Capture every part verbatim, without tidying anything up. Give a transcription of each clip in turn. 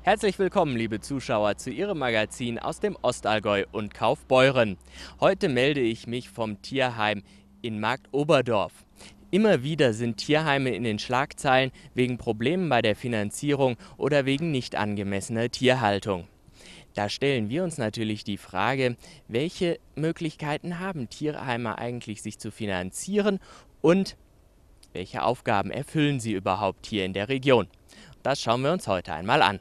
Herzlich willkommen, liebe Zuschauer, zu Ihrem Magazin aus dem Ostallgäu und Kaufbeuren. Heute melde ich mich vom Tierheim in Marktoberdorf. Immer wieder sind Tierheime in den Schlagzeilen wegen Problemen bei der Finanzierung oder wegen nicht angemessener Tierhaltung. Da stellen wir uns natürlich die Frage, welche Möglichkeiten haben Tierheime eigentlich, sich zu finanzieren und welche Aufgaben erfüllen sie überhaupt hier in der Region? Das schauen wir uns heute einmal an.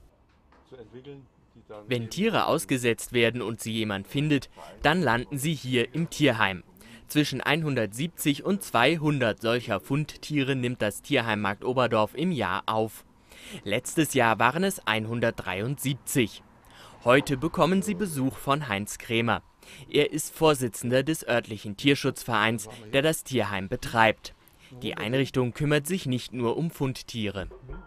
Wenn Tiere ausgesetzt werden und sie jemand findet, dann landen sie hier im Tierheim. Zwischen hundertsiebzig und zweihundert solcher Fundtiere nimmt das Tierheim Marktoberdorf im Jahr auf. Letztes Jahr waren es hundertdreiundsiebzig. Heute bekommen sie Besuch von Heinz Krämer. Er ist Vorsitzender des örtlichen Tierschutzvereins, der das Tierheim betreibt. Die Einrichtung kümmert sich nicht nur um Fundtiere.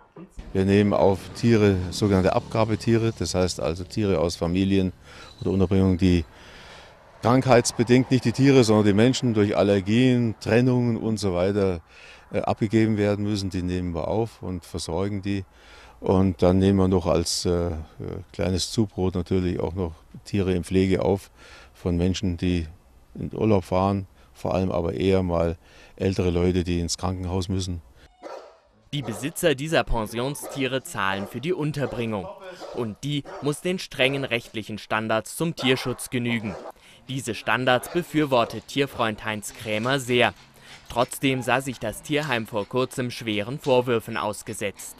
Wir nehmen auf Tiere, sogenannte Abgabetiere, das heißt also Tiere aus Familien oder Unterbringungen, die krankheitsbedingt, nicht die Tiere, sondern die Menschen durch Allergien, Trennungen und so weiter äh, abgegeben werden müssen. Die nehmen wir auf und versorgen die. Und dann nehmen wir noch als äh, kleines Zubrot natürlich auch noch Tiere in Pflege auf von Menschen, die in den Urlaub fahren, vor allem aber eher mal ältere Leute, die ins Krankenhaus müssen. Die Besitzer dieser Pensionstiere zahlen für die Unterbringung. Und die muss den strengen rechtlichen Standards zum Tierschutz genügen. Diese Standards befürwortet Tierfreund Heinz Krämer sehr. Trotzdem sah sich das Tierheim vor kurzem schweren Vorwürfen ausgesetzt.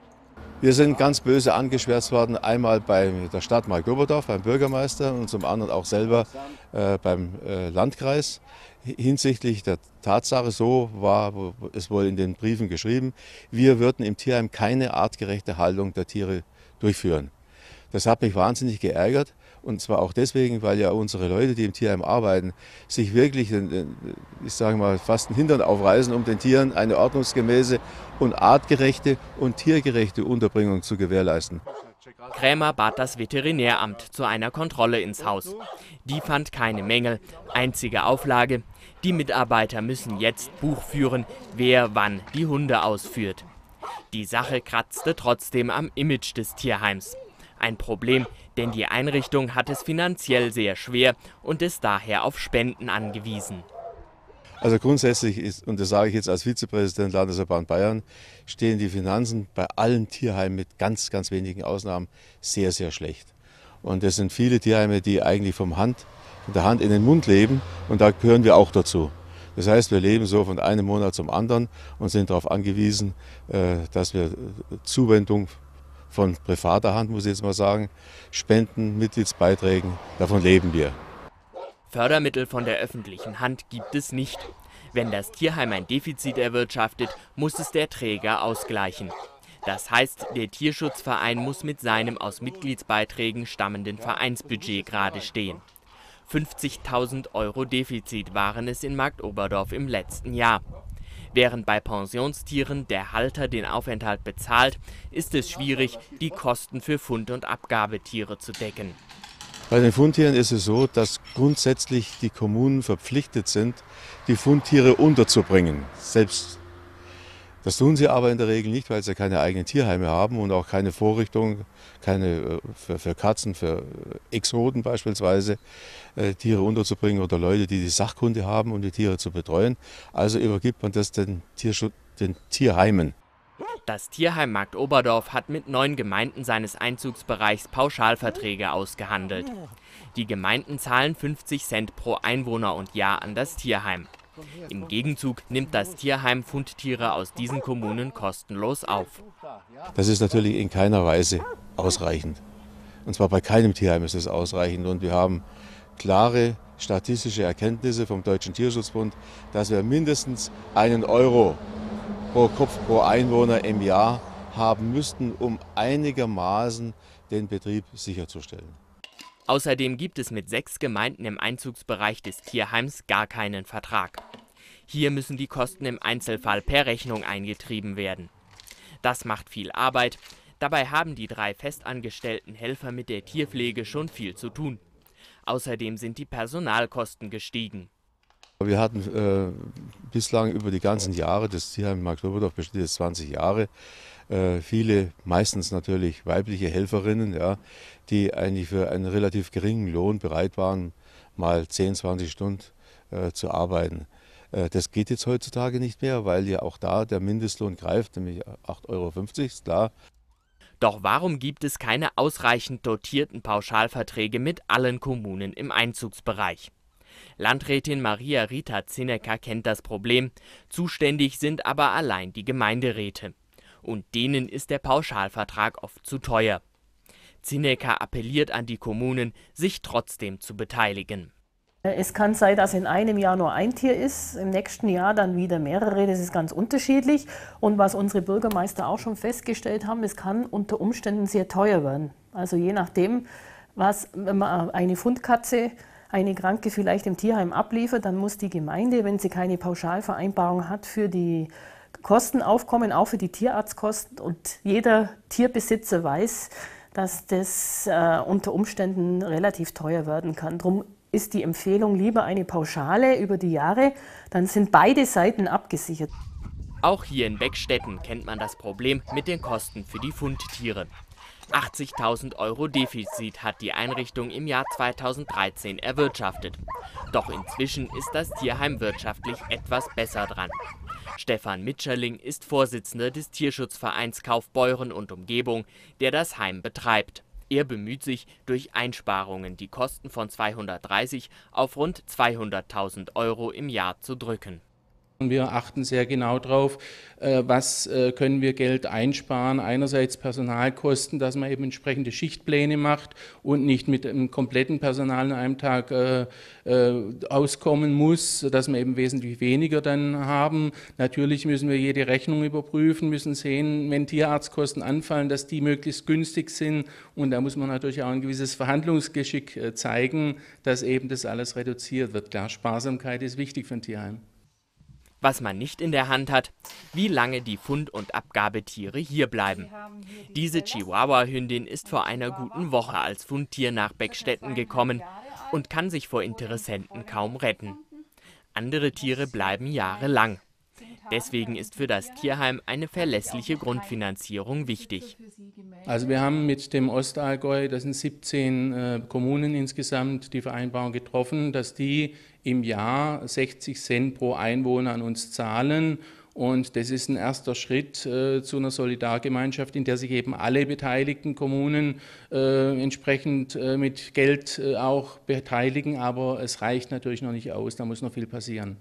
Wir sind ganz böse angeschwärzt worden, einmal bei der Stadt Marktoberdorf, beim Bürgermeister und zum anderen auch selber äh, beim äh, Landkreis. Hinsichtlich der Tatsache, so war es wohl in den Briefen geschrieben, wir würden im Tierheim keine artgerechte Haltung der Tiere durchführen. Das hat mich wahnsinnig geärgert. Und zwar auch deswegen, weil ja unsere Leute, die im Tierheim arbeiten, sich wirklich, ich sage mal, fast den Hintern aufreißen, um den Tieren eine ordnungsgemäße und artgerechte und tiergerechte Unterbringung zu gewährleisten. Krämer bat das Veterinäramt zu einer Kontrolle ins Haus. Die fand keine Mängel. Einzige Auflage: Die Mitarbeiter müssen jetzt Buch führen, wer wann die Hunde ausführt. Die Sache kratzte trotzdem am Image des Tierheims. Ein Problem, denn die Einrichtung hat es finanziell sehr schwer und ist daher auf Spenden angewiesen. Also grundsätzlich ist, und das sage ich jetzt als Vizepräsident Landesverband Bayern, stehen die Finanzen bei allen Tierheimen mit ganz, ganz wenigen Ausnahmen sehr, sehr schlecht. Und es sind viele Tierheime, die eigentlich vom Hand, von der Hand in den Mund leben, und da gehören wir auch dazu. Das heißt, wir leben so von einem Monat zum anderen und sind darauf angewiesen, dass wir Zuwendung von privater Hand, muss ich jetzt mal sagen, Spenden, Mitgliedsbeiträgen, davon leben wir. Fördermittel von der öffentlichen Hand gibt es nicht. Wenn das Tierheim ein Defizit erwirtschaftet, muss es der Träger ausgleichen. Das heißt, der Tierschutzverein muss mit seinem aus Mitgliedsbeiträgen stammenden Vereinsbudget gerade stehen. fünfzigtausend Euro Defizit waren es in Marktoberdorf im letzten Jahr. Während bei Pensionstieren der Halter den Aufenthalt bezahlt, ist es schwierig, die Kosten für Fund- und Abgabetiere zu decken. Bei den Fundtieren ist es so, dass grundsätzlich die Kommunen verpflichtet sind, die Fundtiere unterzubringen. Selbst das tun sie aber in der Regel nicht, weil sie keine eigenen Tierheime haben und auch keine Vorrichtungen, keine für, für Katzen, für Exoten beispielsweise, äh, Tiere unterzubringen oder Leute, die die Sachkunde haben, um die Tiere zu betreuen. Also übergibt man das den, Tierschutz, den Tierheimen. Das Tierheim Marktoberdorf hat mit neun Gemeinden seines Einzugsbereichs Pauschalverträge ausgehandelt. Die Gemeinden zahlen fünfzig Cent pro Einwohner und Jahr an das Tierheim. Im Gegenzug nimmt das Tierheim Fundtiere aus diesen Kommunen kostenlos auf. Das ist natürlich in keiner Weise ausreichend. Und zwar bei keinem Tierheim ist es ausreichend. Und wir haben klare statistische Erkenntnisse vom Deutschen Tierschutzbund, dass wir mindestens einen Euro pro Kopf pro Einwohner im Jahr haben müssten, um einigermaßen den Betrieb sicherzustellen. Außerdem gibt es mit sechs Gemeinden im Einzugsbereich des Tierheims gar keinen Vertrag. Hier müssen die Kosten im Einzelfall per Rechnung eingetrieben werden. Das macht viel Arbeit. Dabei haben die drei festangestellten Helfer mit der Tierpflege schon viel zu tun. Außerdem sind die Personalkosten gestiegen. Wir hatten äh, bislang über die ganzen Jahre, das Tierheim Markt Oberdorf besteht jetzt zwanzig Jahre, äh, viele, meistens natürlich weibliche Helferinnen, ja, die eigentlich für einen relativ geringen Lohn bereit waren, mal zehn, zwanzig Stunden äh, zu arbeiten. Äh, das geht jetzt heutzutage nicht mehr, weil ja auch da der Mindestlohn greift, nämlich acht Euro fünfzig, ist klar. Doch warum gibt es keine ausreichend dotierten Pauschalverträge mit allen Kommunen im Einzugsbereich? Landrätin Maria Rita Zinecker kennt das Problem. Zuständig sind aber allein die Gemeinderäte. Und denen ist der Pauschalvertrag oft zu teuer. Zinecker appelliert an die Kommunen, sich trotzdem zu beteiligen. Es kann sein, dass in einem Jahr nur ein Tier ist, im nächsten Jahr dann wieder mehrere, das ist ganz unterschiedlich. Und was unsere Bürgermeister auch schon festgestellt haben, es kann unter Umständen sehr teuer werden. Also je nachdem, was, wenn man eine Fundkatze, eine Kranke vielleicht im Tierheim abliefert, dann muss die Gemeinde, wenn sie keine Pauschalvereinbarung hat, für die Kosten aufkommen, auch für die Tierarztkosten. Und jeder Tierbesitzer weiß, dass das äh, unter Umständen relativ teuer werden kann. Drum ist die Empfehlung lieber eine Pauschale über die Jahre, dann sind beide Seiten abgesichert. Auch hier in Beckstetten kennt man das Problem mit den Kosten für die Fundtiere. achtzigtausend Euro Defizit hat die Einrichtung im Jahr zweitausenddreizehn erwirtschaftet. Doch inzwischen ist das Tierheim wirtschaftlich etwas besser dran. Stefan Mitscherling ist Vorsitzender des Tierschutzvereins Kaufbeuren und Umgebung, der das Heim betreibt. Er bemüht sich, durch Einsparungen die Kosten von zweihundertdreißig auf rund zweihunderttausend Euro im Jahr zu drücken. Wir achten sehr genau darauf, was können wir Geld einsparen. Einerseits Personalkosten, dass man eben entsprechende Schichtpläne macht und nicht mit einem kompletten Personal an einem Tag äh, auskommen muss, dass wir eben wesentlich weniger dann haben. Natürlich müssen wir jede Rechnung überprüfen, müssen sehen, wenn Tierarztkosten anfallen, dass die möglichst günstig sind. Und da muss man natürlich auch ein gewisses Verhandlungsgeschick zeigen, dass eben das alles reduziert wird. Klar, Sparsamkeit ist wichtig für ein Tierheim. Was man nicht in der Hand hat, wie lange die Fund- und Abgabetiere hier bleiben. Diese Chihuahua-Hündin ist vor einer guten Woche als Fundtier nach Beckstetten gekommen und kann sich vor Interessenten kaum retten. Andere Tiere bleiben jahrelang. Deswegen ist für das Tierheim eine verlässliche Grundfinanzierung wichtig. Also wir haben mit dem Ostallgäu, das sind siebzehn äh, Kommunen insgesamt, die Vereinbarung getroffen, dass die im Jahr sechzig Cent pro Einwohner an uns zahlen. Und das ist ein erster Schritt äh, zu einer Solidargemeinschaft, in der sich eben alle beteiligten Kommunen äh, entsprechend äh, mit Geld äh, auch beteiligen. Aber es reicht natürlich noch nicht aus, da muss noch viel passieren.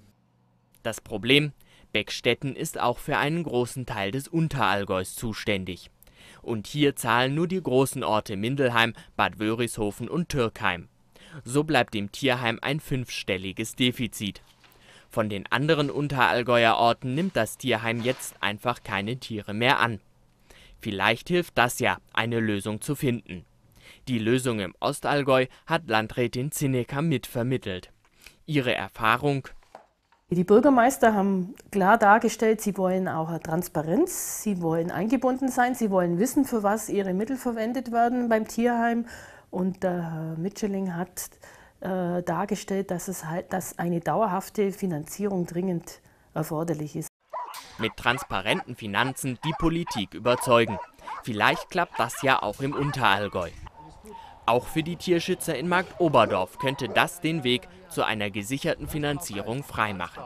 Das Problem: Beckstetten ist auch für einen großen Teil des Unterallgäus zuständig. Und hier zahlen nur die großen Orte Mindelheim, Bad Wörishofen und Türkheim. So bleibt dem Tierheim ein fünfstelliges Defizit. Von den anderen Unterallgäuer Orten nimmt das Tierheim jetzt einfach keine Tiere mehr an. Vielleicht hilft das ja, eine Lösung zu finden. Die Lösung im Ostallgäu hat Landrätin Zinecker mitvermittelt. Ihre Erfahrung: Die Bürgermeister haben klar dargestellt, sie wollen auch Transparenz, sie wollen eingebunden sein, sie wollen wissen, für was ihre Mittel verwendet werden beim Tierheim. Und der Herr Mitscherling hat äh, dargestellt, dass, es halt, dass eine dauerhafte Finanzierung dringend erforderlich ist. Mit transparenten Finanzen die Politik überzeugen. Vielleicht klappt das ja auch im Unterallgäu. Auch für die Tierschützer in Markt Oberdorf könnte das den Weg zu einer gesicherten Finanzierung freimachen.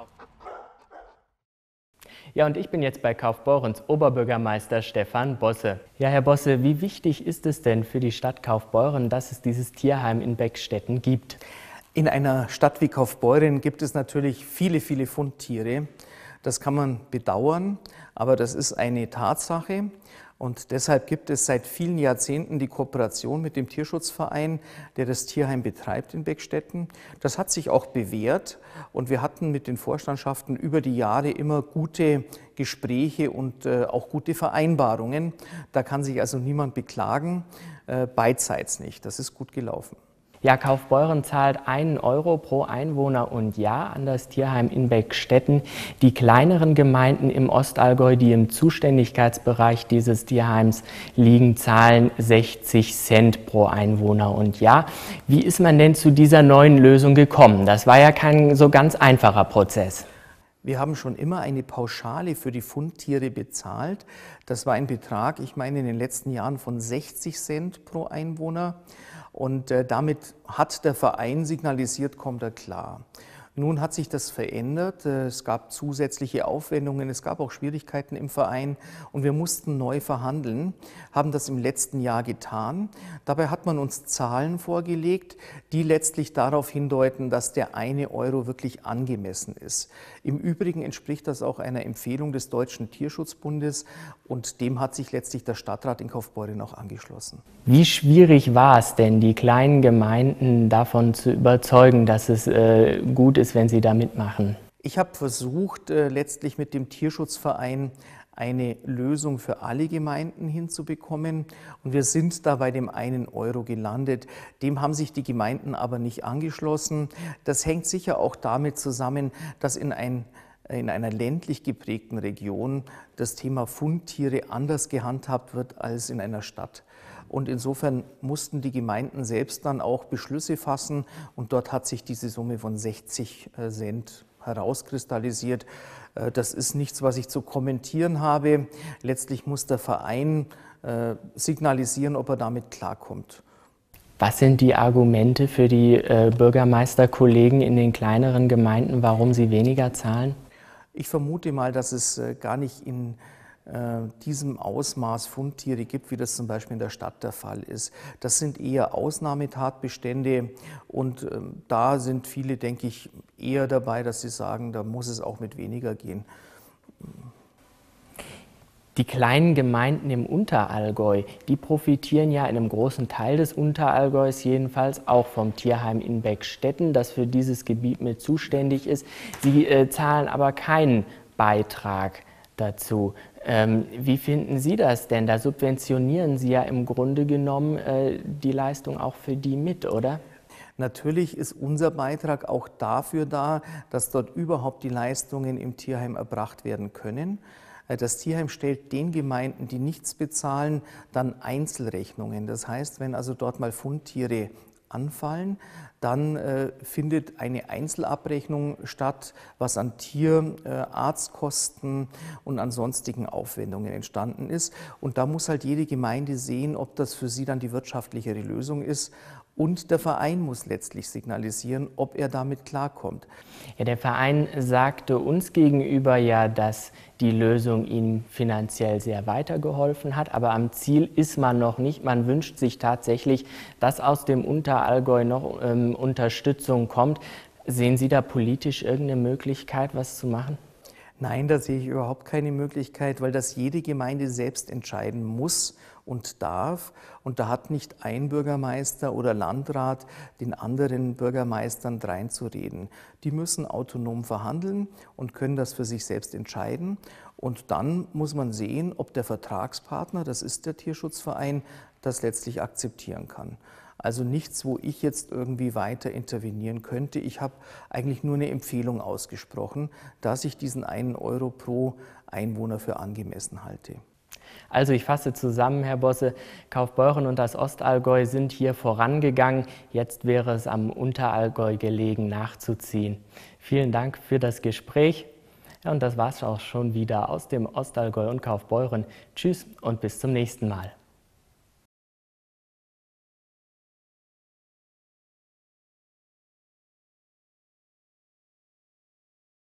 Ja, und ich bin jetzt bei Kaufbeurens Oberbürgermeister Stefan Bosse. Ja, Herr Bosse, wie wichtig ist es denn für die Stadt Kaufbeuren, dass es dieses Tierheim in Beckstetten gibt? In einer Stadt wie Kaufbeuren gibt es natürlich viele, viele Fundtiere. Das kann man bedauern, aber das ist eine Tatsache. Und deshalb gibt es seit vielen Jahrzehnten die Kooperation mit dem Tierschutzverein, der das Tierheim betreibt in Beckstetten. Das hat sich auch bewährt und wir hatten mit den Vorstandschaften über die Jahre immer gute Gespräche und äh, auch gute Vereinbarungen. Da kann sich also niemand beklagen, äh, beidseits nicht. Das ist gut gelaufen. Ja, Kaufbeuren zahlt einen Euro pro Einwohner und Jahr an das Tierheim in Beckstetten. Die kleineren Gemeinden im Ostallgäu, die im Zuständigkeitsbereich dieses Tierheims liegen, zahlen sechzig Cent pro Einwohner und Jahr. Wie ist man denn zu dieser neuen Lösung gekommen? Das war ja kein so ganz einfacher Prozess. Wir haben schon immer eine Pauschale für die Fundtiere bezahlt. Das war ein Betrag, ich meine, in den letzten Jahren von sechzig Cent pro Einwohner. Und äh, damit hat der Verein signalisiert, kommt er klar. Nun hat sich das verändert. Es gab zusätzliche Aufwendungen, es gab auch Schwierigkeiten im Verein und wir mussten neu verhandeln, haben das im letzten Jahr getan. Dabei hat man uns Zahlen vorgelegt, die letztlich darauf hindeuten, dass der eine Euro wirklich angemessen ist. Im Übrigen entspricht das auch einer Empfehlung des Deutschen Tierschutzbundes und dem hat sich letztlich der Stadtrat in Kaufbeuren auch angeschlossen. Wie schwierig war es denn, die kleinen Gemeinden davon zu überzeugen, dass es äh, gut ist, wenn sie da mitmachen? Ich habe versucht, äh, letztlich mit dem Tierschutzverein eine Lösung für alle Gemeinden hinzubekommen. Und wir sind da bei dem einen Euro gelandet. Dem haben sich die Gemeinden aber nicht angeschlossen. Das hängt sicher auch damit zusammen, dass in, ein, in einer ländlich geprägten Region das Thema Fundtiere anders gehandhabt wird als in einer Stadt. Und insofern mussten die Gemeinden selbst dann auch Beschlüsse fassen. Und dort hat sich diese Summe von sechzig Cent herauskristallisiert. Das ist nichts, was ich zu kommentieren habe. Letztlich muss der Verein äh, signalisieren, ob er damit klarkommt. Was sind die Argumente für die äh, Bürgermeisterkollegen in den kleineren Gemeinden, warum sie weniger zahlen? Ich vermute mal, dass es äh, gar nicht in äh, diesem Ausmaß Fundtiere gibt, wie das zum Beispiel in der Stadt der Fall ist. Das sind eher Ausnahmetatbestände und äh, da sind viele, denke ich, eher dabei, dass sie sagen, da muss es auch mit weniger gehen. Die kleinen Gemeinden im Unterallgäu, die profitieren ja in einem großen Teil des Unterallgäus jedenfalls auch vom Tierheim in Beckstetten, das für dieses Gebiet mit zuständig ist. Sie äh, zahlen aber keinen Beitrag dazu. Ähm, wie finden Sie das denn? Da subventionieren Sie ja im Grunde genommen äh, die Leistung auch für die mit, oder? Natürlich ist unser Beitrag auch dafür da, dass dort überhaupt die Leistungen im Tierheim erbracht werden können. Das Tierheim stellt den Gemeinden, die nichts bezahlen, dann Einzelrechnungen. Das heißt, wenn also dort mal Fundtiere anfallen, dann äh, findet eine Einzelabrechnung statt, was an Tierarztkosten äh, und an sonstigen Aufwendungen entstanden ist. Und da muss halt jede Gemeinde sehen, ob das für sie dann die wirtschaftlichere Lösung ist. Und der Verein muss letztlich signalisieren, ob er damit klarkommt. Ja, der Verein sagte uns gegenüber ja, dass die Lösung ihm finanziell sehr weitergeholfen hat. Aber am Ziel ist man noch nicht. Man wünscht sich tatsächlich, dass aus dem Unterallgäu noch ähm, Unterstützung kommt. Sehen Sie da politisch irgendeine Möglichkeit, was zu machen? Nein, da sehe ich überhaupt keine Möglichkeit, weil das jede Gemeinde selbst entscheiden muss und darf. Und da hat nicht ein Bürgermeister oder Landrat den anderen Bürgermeistern dreinzureden. Die müssen autonom verhandeln und können das für sich selbst entscheiden. Und dann muss man sehen, ob der Vertragspartner, das ist der Tierschutzverein, das letztlich akzeptieren kann. Also nichts, wo ich jetzt irgendwie weiter intervenieren könnte. Ich habe eigentlich nur eine Empfehlung ausgesprochen, dass ich diesen einen Euro pro Einwohner für angemessen halte. Also ich fasse zusammen, Herr Bosse, Kaufbeuren und das Ostallgäu sind hier vorangegangen. Jetzt wäre es am Unterallgäu gelegen, nachzuziehen. Vielen Dank für das Gespräch. Ja, und das war es auch schon wieder aus dem Ostallgäu und Kaufbeuren. Tschüss und bis zum nächsten Mal.